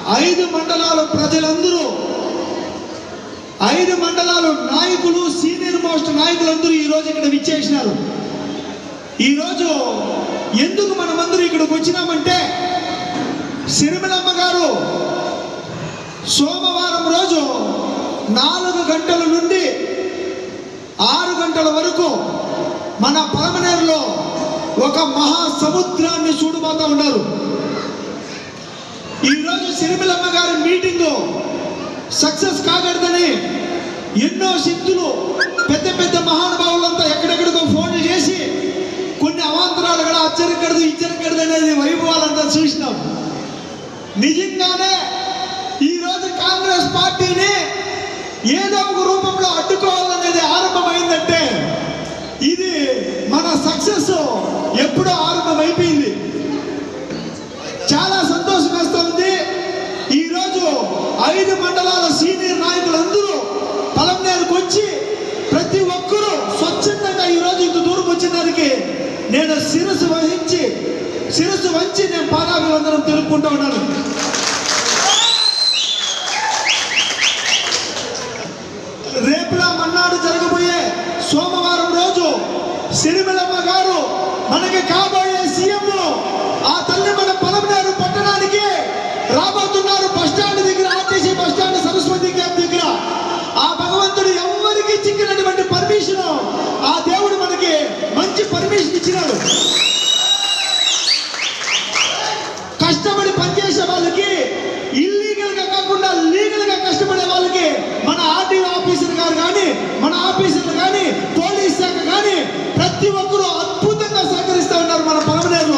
5 మండలాల ప్రజలందరూ, 5 మండలాల నాయకులు, సీనియర్ మోస్ట్ నాయకులందరూ ఈరోజు ఇక్కడ విచ్చేసినారు. ఈరోజు ఎందుకు మనమందరూ ఇక్కడికి వచ్చినామంటే, సిరిమలమ్మ గారు సోమవారం రోజు 4 గంటల నుండి 6 గంటల వరకు మన పలమనేరులో ఒక మహాసముద్రాన్ని చూడబోతా ఉన్నారు. ఈరోజు సిరిమలమ్మ గారి మీటింగు సక్సెస్ కాగలదని ఎన్నో శక్తులు, పెద్ద పెద్ద మహానుభావులంతా ఎక్కడెక్కడికో ఫోన్లు చేసి కొన్ని అవాంతరాలు కూడా అచ్చరికడదు ఇచ్చరికడదు అనేది వైభవాలంతా చూసినాం. నిజంగానే ఈరోజు కాంగ్రెస్ పార్టీని ఏదో ఒక రూపంలో అడ్డుకోవాలనేది ఆరంభమైందంటే ఇది మన సక్సెస్ ఎప్పుడో ఆరంభమైపోయింది. చాలా సంతోషం వేస్తూ ఉంది. ఈరోజు 5 మండలాల సీనియర్ నాయకులందరూ పలమనేరుకు వచ్చి ప్రతి ఒక్కరూ స్వచ్ఛందంగా ఈరోజు ఇంత దూరం వచ్చినందుకు నేను శిరస్సు వంచి నేను పాదాభివందనం తెలుపుకుంటూ ఉన్నాను. రేపులా మన్నాడు జరగబోయే సోమవారం రోజు సిరిమలమ్మ గారు మనకి కాబోయే సీఎం, ఆ తల్లి మన పలమనేరు పట్టణానికి రాబోతున్నారు. బస్టాండ్ దగ్గర, ఆర్టీసీ బస్టాండ్, సరస్వతి క్యాంప్ దగ్గర. ఆ భగవంతుడు ఎవరికి చిక్కినటువంటి పర్మిషన్ ఆ దేవుడు మనకి మంచి పర్మిషన్ ఇచ్చినాడు. కష్టపడి పనిచేసే వాళ్ళకి, ఇల్లీగల్ గా కాకుండా లీగల్ గా కష్టపడే వాళ్ళకి మన ఆర్టీఓ ఆఫీసర్ గారు కానీ, మన ఆఫీసర్లు కానీ, పోలీస్ శాఖ కానీ ప్రతి ఒక్కరూ అద్భుతంగా సహకరిస్తూ ఉన్నారు మన పలమనేరులో.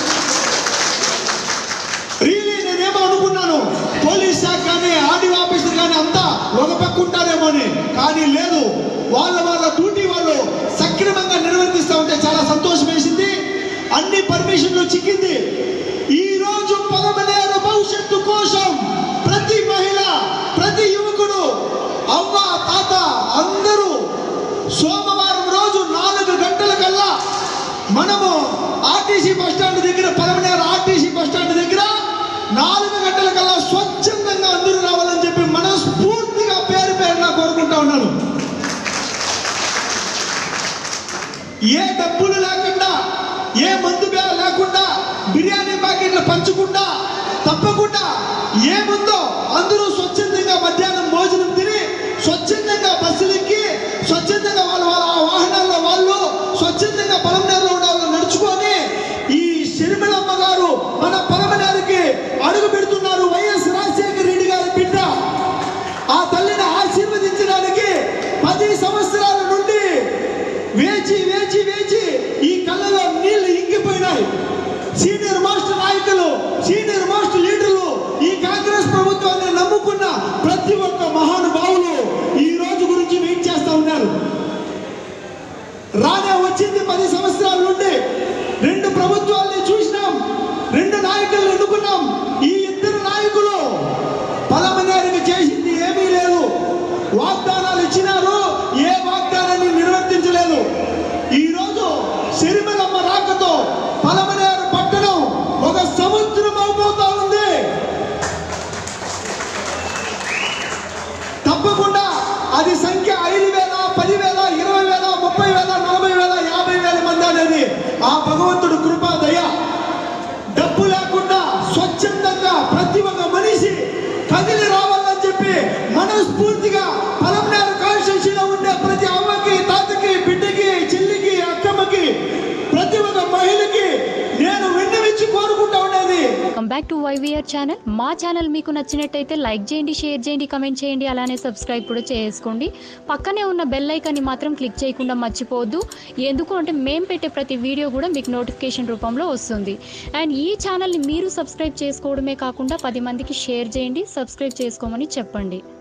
రియలీ నేనేమో అనుకున్నాను పోలీస్ శాఖ కానీ, ఆర్టీఓ ఆఫీసర్ కానీ అంతా ఒక పక్క ఉంటారేమో అని, కానీ లేదు. వాళ్ళ డ్యూటీ వాళ్ళు సక్రమంగా నిర్వర్తిస్తూ ఉంటే చాలా సంతోషం వేసింది. అన్ని పర్మిషన్లు చిక్కింది. ఈ రోజు పలమనేరు భవిష్యత్తు కోసం ప్రతి మహిళ, ప్రతి యువకుడు, అవ్వ, తాత అందరూ సోమవారం రోజు 4 గంటల కల్లా మనము ఆర్టీసీ బస్టాండ్ దగ్గర, పలమనేరు ఆర్టీసీ బస్టాండ్ దగ్గర 4 గంటల కల్లా స్వచ్ఛందంగా అందరూ రావాలని చెప్పి మనస్ఫూర్తిగా పేరున కోరుకుంటా ఉన్నాను. ఏ డబ్బులు లేకుండా, ఏ మందు లేకుండా, బిర్యానీ ప్యాకెట్లు పంచకుండా, తప్పకుండా ఏముందో అందరూ స్వచ్ఛందంగా మధ్యాహ్నం భోజనం తిని, స్వచ్ఛందంగా బస్సులెక్కి, స్వచ్ఛందంగా వాళ్ళ వాహనాల్లో వాళ్ళు స్వచ్ఛందంగా పలమనేరులో ఉండాలని నడుచుకొని ఈ సిరిమలమ్మ గారు మన పలమనేరుకి అడుగు పెడుతున్నారు. వైఎస్ రాజశేఖర రెడ్డి గారి బిడ్డ. ఆ తల్లిని ఆశీర్వదించడానికి 10 సంవత్సరాల నుండి వేచి ఈ కళ్ళలో నీళ్లు ఇంకిపోయినాయి. సీనియర్ మోస్ట్ నాయకులు, సీనియర్ మోస్ట్ లీడర్లు, ఈ కాంగ్రెస్ ప్రభుత్వాన్ని నమ్ముకున్న ప్రతి ఒక్క మహానుభావులు ఈ రోజు గురించి వెయిట్ చేస్తూ ఉన్నారు. రానే వచ్చింది 10 సంవత్సరాల నుండి 2 ప్రభుత్వాలని చూసినాం, 2 నాయకులను ఎన్నుకున్నాం. ఈ 2 నాయకులు పలమనేరుకి చేసింది ఏమీ లేదు. వాగ్దానాలు ఇచ్చినారు, ఏ వాగ్దానాన్ని నిర్వర్తించలేదు. ఈరోజు సిరిమలమ్మ రాకతో పలమనేరు పట్టణం ఒక సముద్రం అవబోతా ఉంది. తప్పకుండా అది సంఖ్య 5,000, 10,000, 20,000, 30,000, 40,000, 50,000 మంది అనేది ఆ భగవంతుడు కృపా దయ. డబ్బు లేకుండా స్వచ్ఛందంగా ప్రతి ఒక్క మనిషి కదిలి రావాలని చెప్పి మనస్ఫూర్తిగా పలమనేరు కాన్స్టిట్యూన్సీలో ఉండే ప్రతి అమ్మకి, తాతకి, బిడ్డకి, చెల్లికి, అక్కమ్మకి, ప్రతి ఒక్క మహిళకి నేను విన్నవించి కోరుకుంటా ఉండేది. Welcome back to YVR channel. మా ఛానల్ మీకు నచ్చినట్టయితే లైక్ చేయండి, షేర్ చేయండి, కమెంట్ చేయండి, అలానే సబ్స్క్రైబ్ కూడా చేసుకోండి. పక్కనే ఉన్న బెల్ ఐకాన్ని మాత్రం క్లిక్ చేయకుండా మర్చిపోవద్దు. ఎందుకు అంటే మేము పెట్టే ప్రతి వీడియో కూడా మీకు నోటిఫికేషన్ రూపంలో వస్తుంది. అండ్ ఈ ఛానల్ని మీరు సబ్స్క్రైబ్ చేసుకోవడమే కాకుండా 10 మందికి షేర్ చేయండి, సబ్స్క్రైబ్ చేసుకోమని చెప్పండి.